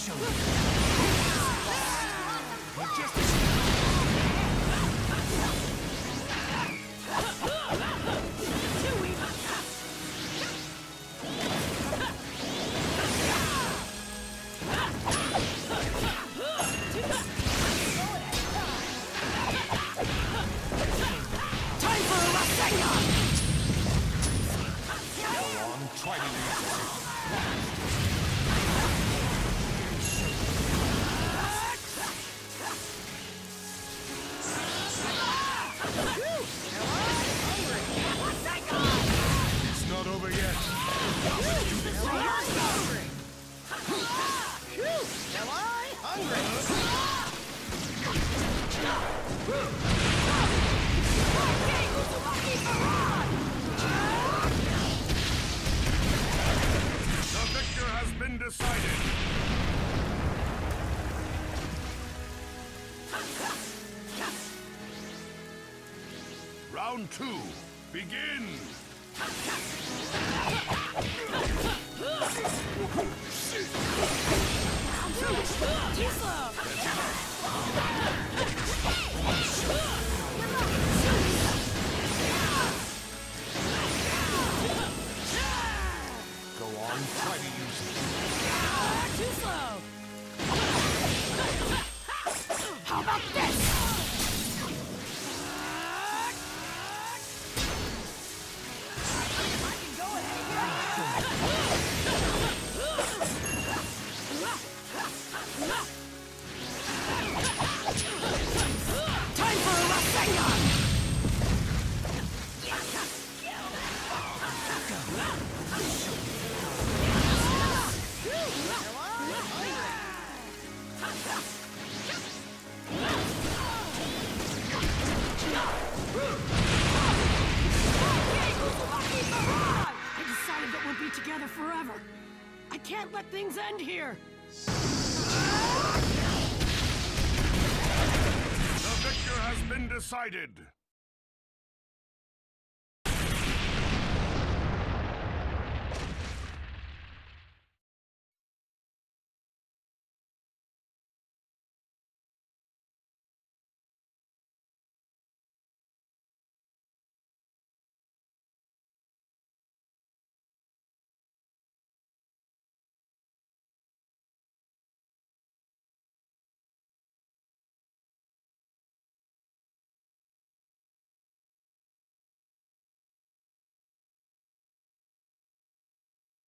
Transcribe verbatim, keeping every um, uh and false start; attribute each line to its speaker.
Speaker 1: show you. Just
Speaker 2: time for a Rasengan!
Speaker 1: go on, try to use it. It's not over yet.
Speaker 2: Am I hungry?
Speaker 3: The victor has been decided. Round two, begin!
Speaker 1: Go on, try to use it.
Speaker 2: Too slow! How about this? I can go ahead. Time for a Rasengan! I decided that we'll be together forever. I can't let things end here.
Speaker 3: The victor has been decided.